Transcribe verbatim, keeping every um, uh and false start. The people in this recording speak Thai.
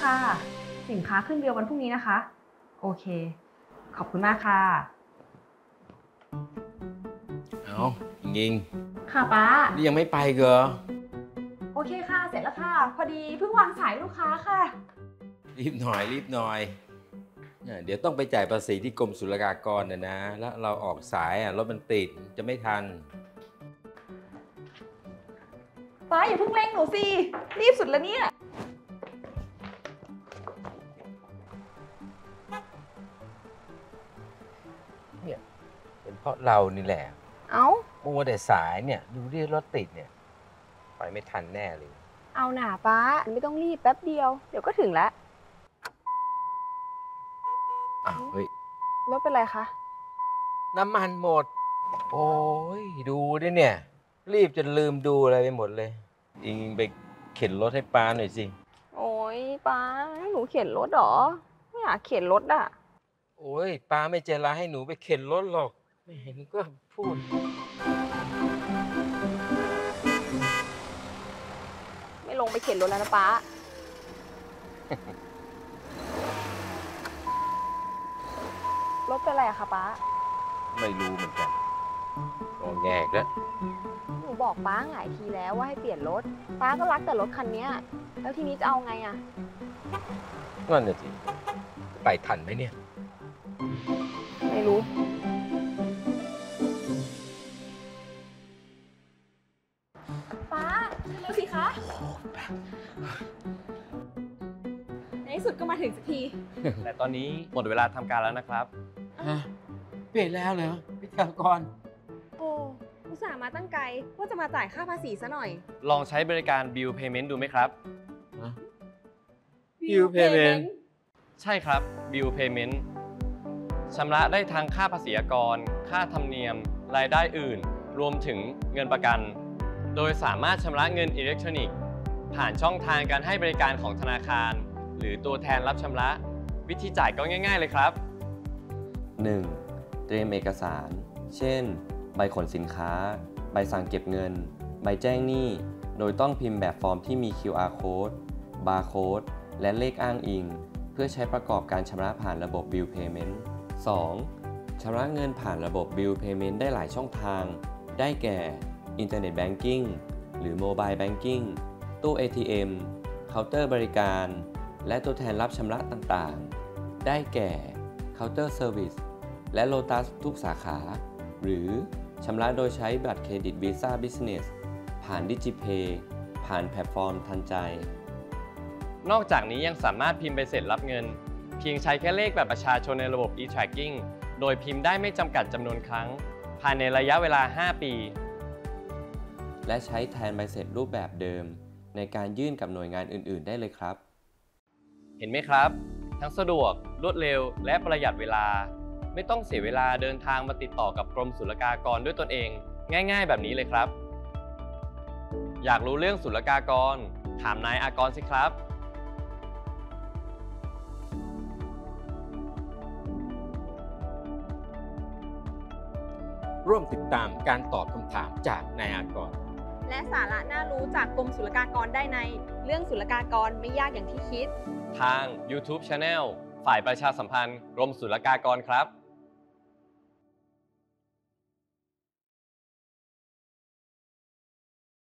ค่ะสินค้าขึ้นเรือวันพรุ่งนี้นะคะโอเคขอบคุณมากค่ะเอายิงค่ะป้านี่ยังไม่ไปเหรอโอเคค่ะเสร็จแล้วค่ะพอดีเพิ่งวางสายลูกค้าค่ะรีบหน่อยรีบหน่อยเดี๋ยวต้องไปจ่ายภาษีที่กรมศุลกากรนะนะแล้วเราออกสายอ่ะรถมันติดจะไม่ทันป้าอย่าเพิ่งเร่งหนูสิรีบสุดแล้วเนี่ยเนี่ยเป็นเพราะเรานี่แหละเอ้ามัวแต่สายเนี่ยดูดิรถติดเนี่ยไปไม่ทันแน่เลยเอาหน่าป้าไม่ต้องรีบแป๊บเดียวเดี๋ยวก็ถึงแล้วอ้าวเฮ้ยรถเป็นไรคะน้ำมันหมดโอ้ยดูดิเนี่ยรีบจนลืมดูอะไรไปหมดเลยอิงไปเข็นรถให้ป้าหน่อยสิโอ้ยป้าให้หนูเข็นรถหรอไม่อยากเข็นรถอ่ะโอ้ยป้าไม่ใจร้ายให้หนูไปเข็นรถหรอกไม่เห็นก็พูดไม่ลงไปเข็นรถแล้วนะป้า รถเป็นไรอะคะป้าไม่รู้เหมือนกันงอแงกแล้วหนูบอกป้าหลายทีแล้วว่าให้เปลี่ยนรถป้าก็รักแต่รถคันนี้แล้วทีนี้จะเอาไงอะนั่นน่ะสิไปทันไหมเนี่ยไม่รู้ป้าเร็วสิคะในที่สุดก็มาถึงสักทีแต่ตอนนี้หมดเวลาทำการแล้วนะครับฮะเปลี่ยนแล้วเหรอพิธีกรโอ้อุตส่าห์มาตั้งไกลว่าจะมาจ่ายค่าภาษีซะหน่อยลองใช้บริการ Bill Payment ดูไหมครับ Bill Payment ใช่ครับ Bill Payment ชำระได้ทั้งค่าภาษีอากรค่าธรรมเนียมรายได้อื่นรวมถึงเงินประกันโดยสามารถชำระเงินอิเล็กทรอนิกส์ผ่านช่องทางการให้บริการของธนาคารหรือตัวแทนรับชำระวิธีจ่ายก็ง่ายๆเลยครับหนึ่ง. เตรียมเอกสารเช่นใบขนสินค้าใบสั่งเก็บเงินใบแจ้งหนี้โดยต้องพิมพ์แบบฟอร์มที่มี คิว อาร์ Code Barcode และเลขอ้างอิงเพื่อใช้ประกอบการชำระผ่านระบบ Bill Payment สอง. ชำระเงินผ่านระบบ Bill Payment ได้หลายช่องทางได้แก่ Internet Banking หรือ Mobile Banking ตู้ เอ ที เอ็ม เคาน์เตอร์บริการและตัวแทนรับชำระต่างๆได้แก่ Counter Service และ Lotus ทุกสาขาหรือชำระโดยใช้บัตรเครดิต Visa Business ผ่าน DigiPay ผ่านแพลตฟอร์มทันใจนอกจากนี้ยังสามารถพิมพ์ใบเสร็จรับเงินเพียงใช้แค่เลขบัตรประชาชนในระบบ e-tracking โดยพิมพ์ได้ไม่จำกัดจำนวนครั้งภายในระยะเวลา ห้า ปีและใช้แทนใบเสร็จรูปแบบเดิมในการยื่นกับหน่วยงานอื่นๆได้เลยครับเห็นไหมครับทั้งสะดวกรวดเร็วและประหยัดเวลาไม่ต้องเสียเวลาเดินทางมาติดต่อกับกรมศุลกากรด้วยตนเองง่ายๆแบบนี้เลยครับอยากรู้เรื่องศุลกากรถามนายอากรสิครับร่วมติดตามการตอบคำถามจากนายอากรและสาระน่ารู้จากกรมศุลกากรได้ในเรื่องศุลกากรไม่ยากอย่างที่คิดทาง YouTube Channel ฝ่ายประชาสัมพันธ์กรมศุลกากรครับ